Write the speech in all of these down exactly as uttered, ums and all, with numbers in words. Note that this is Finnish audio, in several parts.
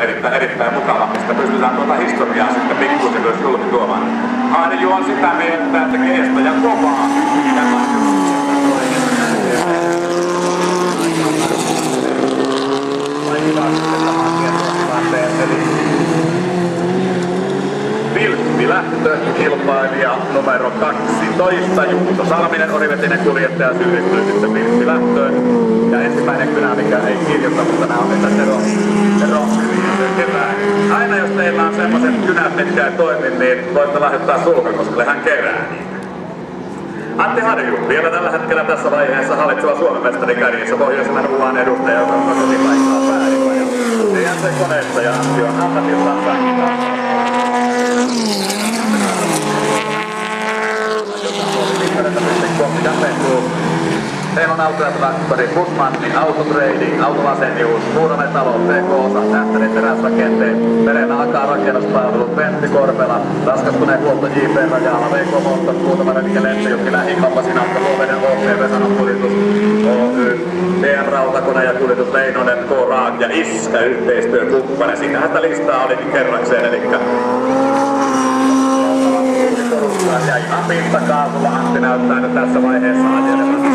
erittäin, erittäin mukava, mistä pystytään tuota historiaa sitten pikkuisen myös julki tuomaan. Harju on sitä mieltä, että keestoja kovaa. Vilppi-lähtö, kilpailija numero kaksitoista, Juuso Salminen, orivetinen kuljettaja, syyllistyy sitten Vilppi-lähtöön. Ja ensimmäinen kynä, mikä ei kirjoita, mutta nämä on mitä Tero, Tero kevään. Aina jos teillä on semmoiset kynät, mitkä ei toimi, niin voitte lähettää Sulkakoskelle, hän kerää niitä. Antti Harju, vielä tällä hetkellä tässä vaiheessa hallitseva Suomen mestari kärjissä, pohjoisen ruuan edustaja, joka on kotipaikkaa päällikö. D N C-koneessa ja Antti on ammatiltansa. Meillä on autotraktori, Busmanni, Autotrading, Autolasenius, Muuramen talo, T K-osa, Tähtäinen teräsrakenteet, Merellä Akaa rakennuspalvelut, Pentti Korpela, raskastuneen huolto J P Rajala, V K Moottor, Kuutamainen ja Lehtojoki, Lähikauppa, Sinapka, Luoveden, O P, Vesanon kuljetus, Oy, D M Rautakone ja kuljetus, Leinonen, K Raak ja Iskä yhteistyökumppane. Siinähän sitä listaa olikin kerrakseen, elikkä ja ihan pintakaavulla Antti näyttää nyt tässä vaiheessa ajelevan.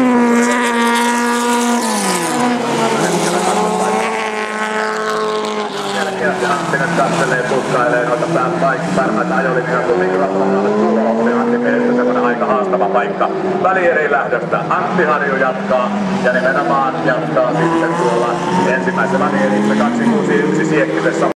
Selkeästi Antti nyt katselee, tutkailee noita pärmäitä ajolinjaa, kun mikrofonialle tuloa. Oli Antti mielestä semmoinen aika haastava paikka välieriin lähdöstä. Antti Harju jatkaa ja nimenomaan jatkaa sitten tuolla ensimmäisellä välierissä kaksi kuusi yksi Siekkisessä.